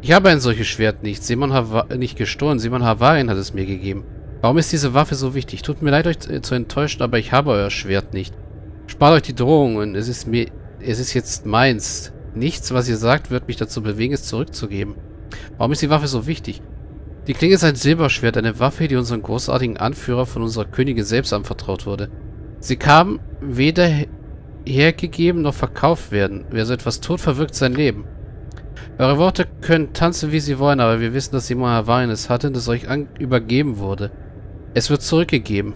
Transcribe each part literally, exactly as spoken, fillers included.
Ich habe ein solches Schwert nicht. Simon Hava nicht gestohlen. Simon Havarin hat es mir gegeben. Warum ist diese Waffe so wichtig? Tut mir leid, euch zu enttäuschen, aber ich habe euer Schwert nicht. Spart euch die Drohungen. Es ist mir... Es ist jetzt meins. Nichts, was ihr sagt, wird mich dazu bewegen, es zurückzugeben. Warum ist die Waffe so wichtig? Die Klinge ist ein Silberschwert, eine Waffe, die unserem großartigen Anführer von unserer Königin selbst anvertraut wurde. Sie kann weder hergegeben noch verkauft werden. Wer so etwas tut, verwirkt sein Leben. Eure Worte können tanzen, wie sie wollen, aber wir wissen, dass Simon Havarin es hatte und es euch übergeben wurde. Es wird zurückgegeben.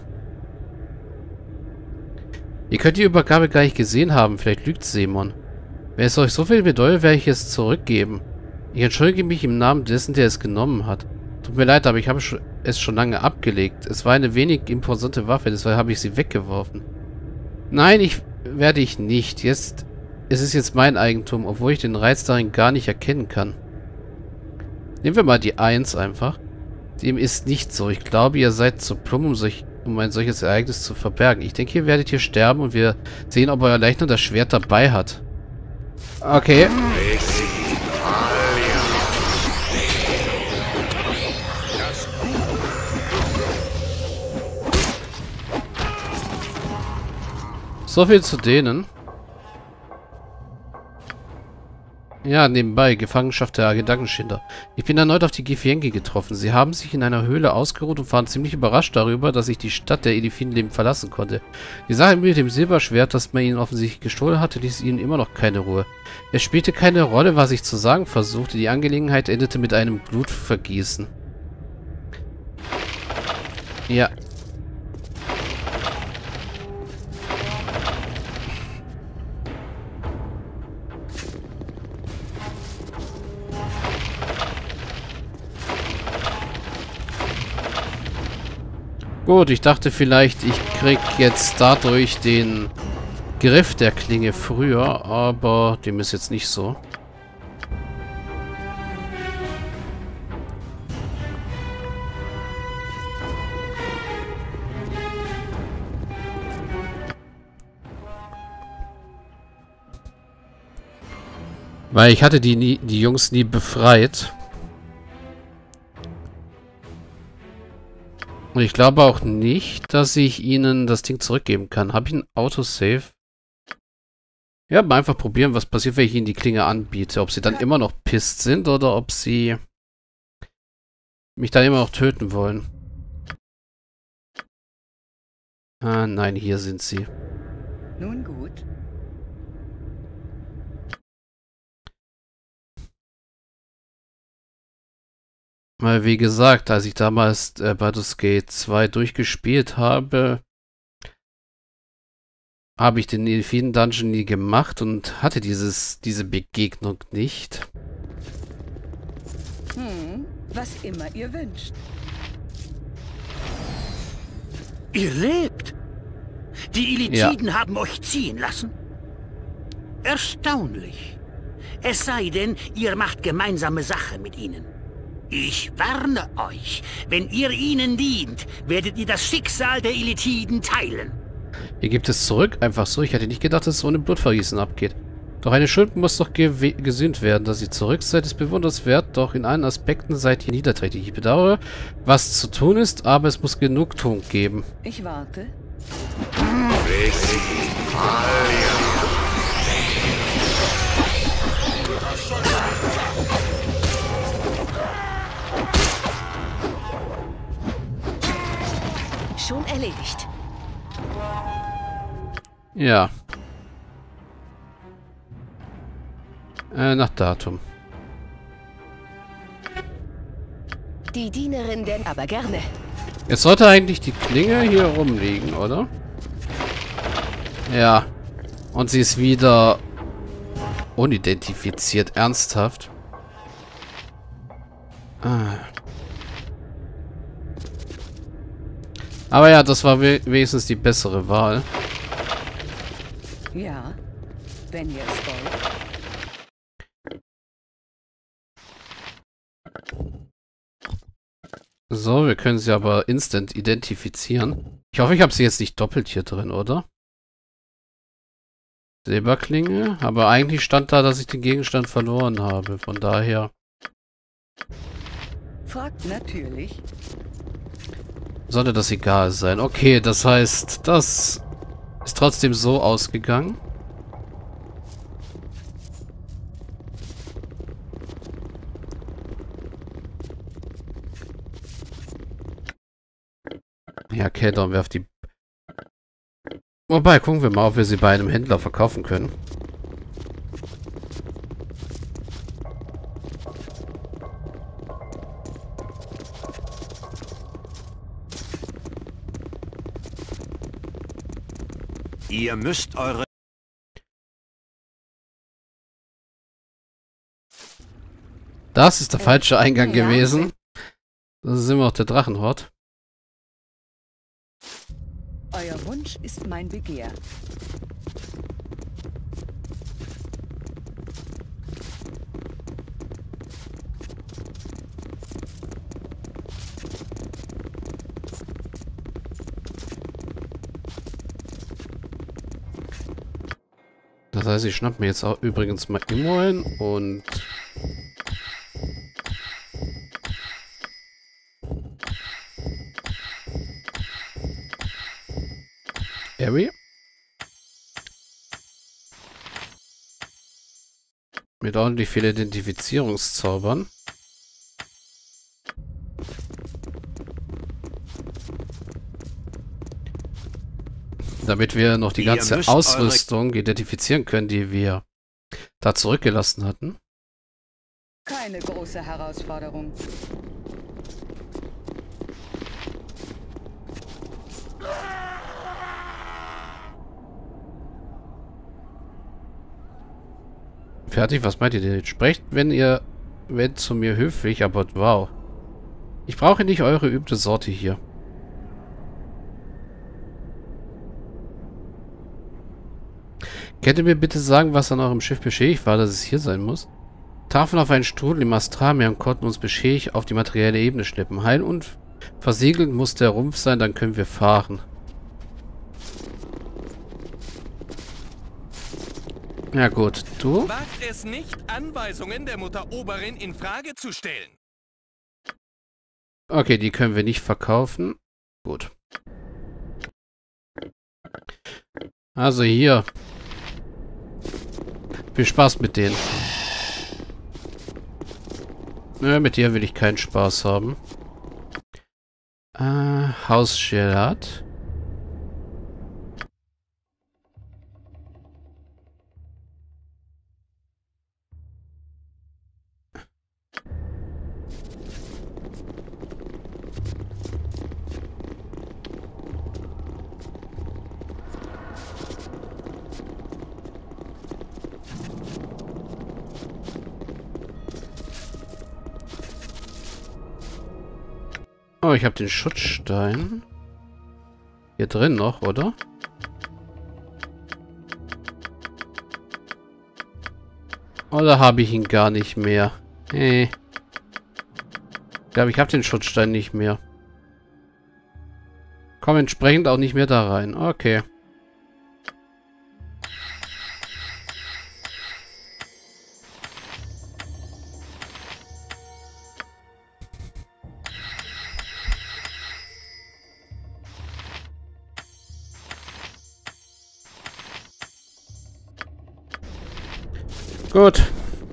Ihr könnt die Übergabe gar nicht gesehen haben. Vielleicht lügt Simon. Wenn es euch so viel bedeutet, werde ich es zurückgeben. Ich entschuldige mich im Namen dessen, der es genommen hat. Tut mir leid, aber ich habe es schon lange abgelegt. Es war eine wenig imposante Waffe, deshalb habe ich sie weggeworfen. Nein, ich werde ich nicht. Jetzt, es ist jetzt mein Eigentum, obwohl ich den Reiz darin gar nicht erkennen kann. Nehmen wir mal die eins einfach. Dem ist nicht so. Ich glaube, ihr seid zu plump, um, solch, um ein solches Ereignis zu verbergen. Ich denke, ihr werdet hier sterben und wir sehen, ob euer Leichnam das Schwert dabei hat. Okay. So viel zu denen. Ja, nebenbei, Gefangenschaft der Gedankenschinder. Ich bin erneut auf die Githyanki getroffen. Sie haben sich in einer Höhle ausgeruht und waren ziemlich überrascht darüber, dass ich die Stadt der Elifinen lebend verlassen konnte. Die Sache mit dem Silberschwert, das man ihnen offensichtlich gestohlen hatte, ließ ihnen immer noch keine Ruhe. Es spielte keine Rolle, was ich zu sagen versuchte. Die Angelegenheit endete mit einem Blutvergießen. Ja. Gut, ich dachte vielleicht, ich krieg jetzt dadurch den Griff der Klinge früher, aber dem ist jetzt nicht so. Weil ich hatte die, nie, die Jungs nie befreit. Und ich glaube auch nicht, dass ich ihnen das Ding zurückgeben kann. Habe ich ein Autosave? Ja, mal einfach probieren, was passiert, wenn ich ihnen die Klinge anbiete. Ob sie dann immer noch pisst sind oder ob sie mich dann immer noch töten wollen. Ah, nein, hier sind sie. Nun gut. Weil, wie gesagt, als ich damals äh, Baldur's Gate zwei durchgespielt habe, habe ich den Elfiden Dungeon nie gemacht und hatte dieses, diese Begegnung nicht. Hm, was immer ihr wünscht. Ihr lebt? Die Illithiden ja. haben euch ziehen lassen? Erstaunlich. Es sei denn, ihr macht gemeinsame Sache mit ihnen. Ich warne euch, wenn ihr ihnen dient, werdet ihr das Schicksal der Illithiden teilen. Ihr gebt es zurück? Einfach so? Ich hätte nicht gedacht, dass es ohne Blutvergießen abgeht. Doch eine Schuld muss doch gesühnt werden. Dass ihr zurück seid, ist bewundernswert, doch in allen Aspekten seid ihr niederträchtig. Ich bedauere, was zu tun ist, aber es muss Genugtuung geben. Ich warte. Schon erledigt. Ja. Äh, nach Datum. Die Dienerin denn aber gerne. Jetzt sollte eigentlich die Klinge hier rumliegen, oder? Ja. Und sie ist wieder unidentifiziert. Ernsthaft. Ah. Aber ja, das war we wenigstens die bessere Wahl. Ja, wenn ihr es wollt. So, wir können sie aber instant identifizieren. Ich hoffe, ich habe sie jetzt nicht doppelt hier drin, oder? Silberklinge. Aber eigentlich stand da, dass ich den Gegenstand verloren habe. Von daher... Fragt natürlich. Sollte das egal sein. Okay, das heißt, das ist trotzdem so ausgegangen. Ja, okay, dann werft die... Wobei, gucken wir mal, ob wir sie bei einem Händler verkaufen können. Ihr müsst eure... Das ist der falsche Eingang ja. gewesen. Das ist immer noch der Drachenhort. Euer Wunsch ist mein Begehr. Das heißt, ich schnapp mir jetzt auch übrigens mal Immo ein und... Harry? Mit ordentlich viel Identifizierungszaubern. Damit wir noch die Ihr ganze müsst Ausrüstung identifizieren können, die wir da zurückgelassen hatten. Keine große Herausforderung. Fertig, was meint ihr denn? Sprecht, wenn ihr, wenn zu mir höflich, aber wow. Ich brauche nicht eure übte Sorte hier. Könnt ihr mir bitte sagen, was an eurem Schiff beschädigt war, dass es hier sein muss? Trafen auf einen Strudel im Astralmeer und konnten uns beschädigt auf die materielle Ebene schleppen. Heil und versiegelt muss der Rumpf sein, dann können wir fahren. Ja gut, du? Wagt es nicht, Anweisungen der Mutter Oberin in Frage zu stellen. Okay, die können wir nicht verkaufen. Gut. Also hier. Viel Spaß mit denen. Nö, mit dir will ich keinen Spaß haben. Äh, Hausschelard. Oh, ich habe den Schutzstein. Hier drin noch, oder? Oder habe ich ihn gar nicht mehr? Nee. Ich glaube, ich habe den Schutzstein nicht mehr. Komm entsprechend auch nicht mehr da rein. Okay. Gut.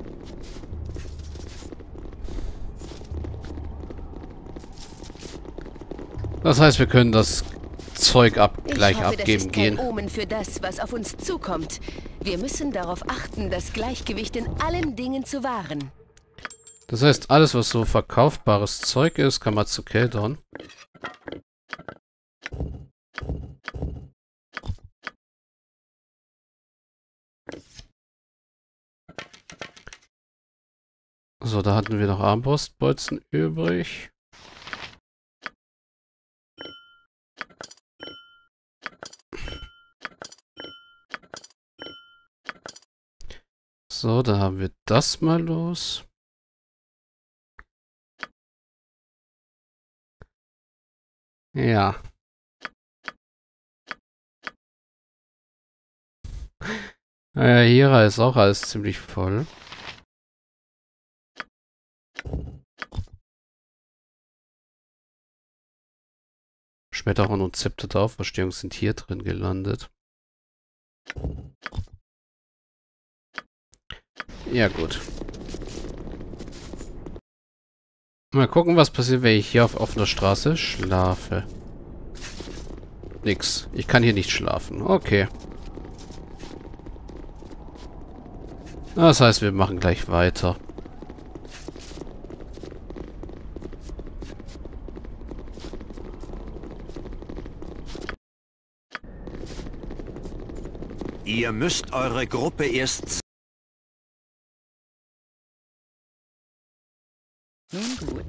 Das heißt, wir können das Zeug ab gleich ich hoffe, abgeben das ist kein gehen. Omen für das, was auf uns zukommt. Wir müssen darauf achten, das Gleichgewicht in allen Dingen zu wahren. Das heißt, alles, was so verkaufbares Zeug ist, kann man zu Keldon. So, da hatten wir noch Armbrustbolzen übrig. So, dann haben wir das mal los. Ja. Äh, hier ist auch alles ziemlich voll. Schmetterhorn und Zepter der Auferstehung sind hier drin gelandet. Ja, gut. Mal gucken, was passiert, wenn ich hier auf offener Straße schlafe. Nix. Ich kann hier nicht schlafen. Okay. Das heißt, wir machen gleich weiter. Ihr müsst eure Gruppe erst... Nun gut.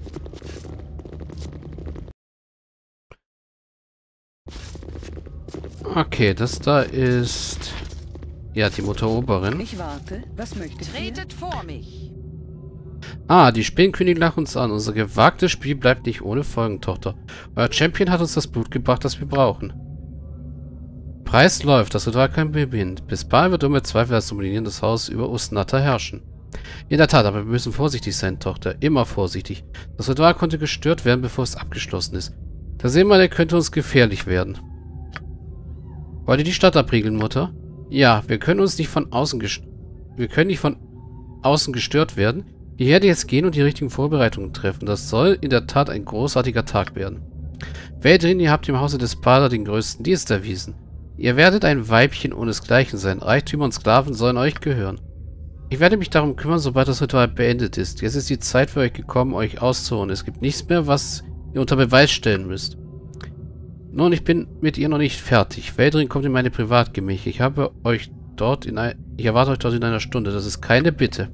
Okay, das da ist... Ja, die Mutter Oberin. Ich warte. Was möchtet ihr? Tretet vor mich. Ah, die Spinnenkönigin lacht uns an. Unser gewagtes Spiel bleibt nicht ohne Folgen, Tochter. Euer Champion hat uns das Blut gebracht, das wir brauchen. Preis läuft, das Ritual kein beginnt. Bis bald wird ohne Zweifel das dominierendes Haus über Usnatta herrschen. In der Tat, aber wir müssen vorsichtig sein, Tochter. Immer vorsichtig. Das Ritual konnte gestört werden, bevor es abgeschlossen ist. Der Seemann könnte uns gefährlich werden. Wollt ihr die Stadt abriegeln, Mutter? Ja, wir können uns nicht von außen gest wir können nicht von außen gestört werden. Ich werde jetzt gehen und die richtigen Vorbereitungen treffen. Das soll in der Tat ein großartiger Tag werden. Wäldrin, ihr habt im Hause des Pader den größten Dienst erwiesen. Ihr werdet ein Weibchen ohnesgleichen sein. Reichtümer und Sklaven sollen euch gehören. Ich werde mich darum kümmern, sobald das Ritual beendet ist. Jetzt ist die Zeit für euch gekommen, euch auszuruhen. Es gibt nichts mehr, was ihr unter Beweis stellen müsst. Nun, ich bin mit ihr noch nicht fertig. Wäldrin kommt in meine Privatgemächer. Ich habe euch dort in ein... Ich erwarte euch dort in einer Stunde. Das ist keine Bitte.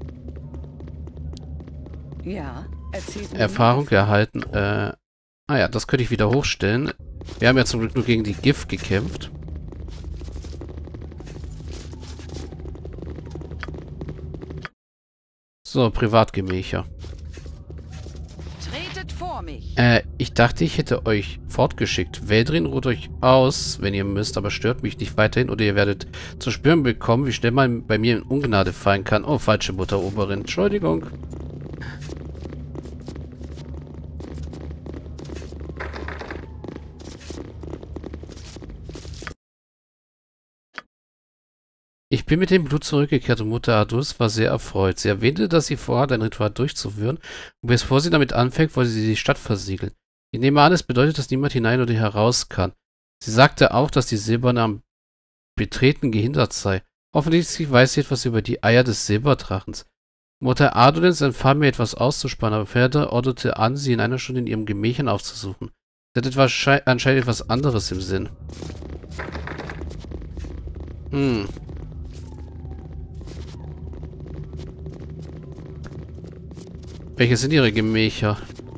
Ja, erzählt mir Erfahrung mehr. erhalten. Äh... Ah ja, das könnte ich wieder hochstellen. Wir haben ja zum Glück nur gegen die Gift gekämpft. So, Privatgemächer. Tretet vor mich. Äh, ich dachte, ich hätte euch fortgeschickt. Wäldrin ruht euch aus, wenn ihr müsst, aber stört mich nicht weiterhin oder ihr werdet zu spüren bekommen, wie schnell man bei mir in Ungnade fallen kann. Oh, falsche Mutter Oberin. Entschuldigung. Ich bin mit dem Blut zurückgekehrt und Mutter Ardus war sehr erfreut. Sie erwähnte, dass sie vorhat, ein Ritual durchzuführen und bevor sie damit anfängt, wollte sie die Stadt versiegeln. Ich nehme an, es bedeutet, dass niemand hinein oder heraus kann. Sie sagte auch, dass die Silberne am Betreten gehindert sei. Offensichtlich weiß sie etwas über die Eier des Silberdrachens. Mutter Ardulens empfahl mir etwas auszuspannen, aber Pferde ordnete an, sie in einer Stunde in ihrem Gemächern aufzusuchen. Sie hat etwas anscheinend etwas anderes im Sinn. Hm. Welche sind ihre Gemächer?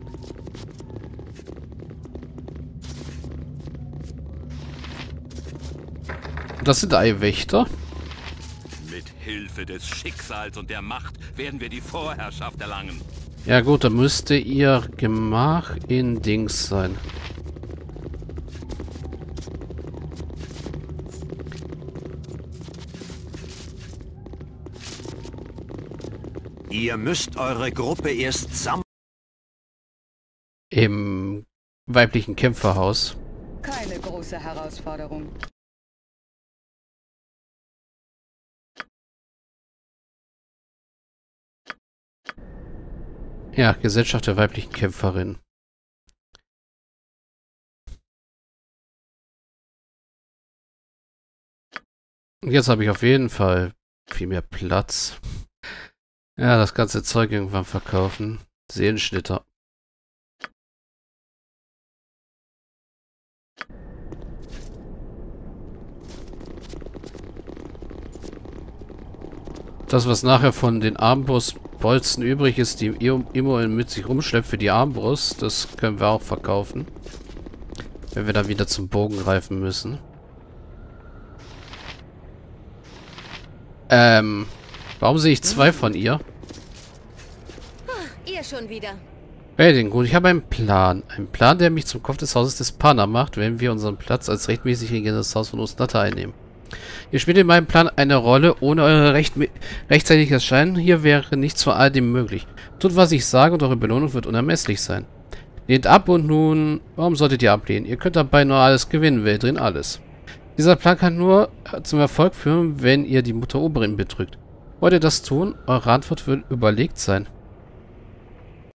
Das sind Eiwächter. Mit Hilfe des Schicksals und der Macht werden wir die Vorherrschaft erlangen. Ja gut, dann müsste ihr Gemach in Dings sein. Ihr müsst eure Gruppe erst sammeln. Im weiblichen Kämpferhaus. Keine große Herausforderung. Ja, Gesellschaft der weiblichen Kämpferin. Und jetzt habe ich auf jeden Fall viel mehr Platz. Ja, das ganze Zeug irgendwann verkaufen. Seelenschnitter. Das, was nachher von den Armbrustbolzen übrig ist, die Imo mit sich rumschleppt für die Armbrust, das können wir auch verkaufen. Wenn wir dann wieder zum Bogen greifen müssen. Ähm, warum sehe ich zwei von ihr? Ihr schon wieder. Wäldrin, gut, ich habe einen Plan. Einen Plan, der mich zum Kopf des Hauses des Pana macht, wenn wir unseren Platz als rechtmäßig regerendes Haus von Usnatta einnehmen. Ihr spielt in meinem Plan eine Rolle, ohne eure recht rechtzeitiges Erscheinen. Hier wäre nichts vor all dem möglich. Tut, was ich sage und eure Belohnung wird unermesslich sein. Lehnt ab und nun... Warum solltet ihr ablehnen? Ihr könnt dabei nur alles gewinnen, Veldrin, alles. Dieser Plan kann nur zum Erfolg führen, wenn ihr die Mutter Oberyn betrügt. Wollt ihr das tun? Eure Antwort wird überlegt sein.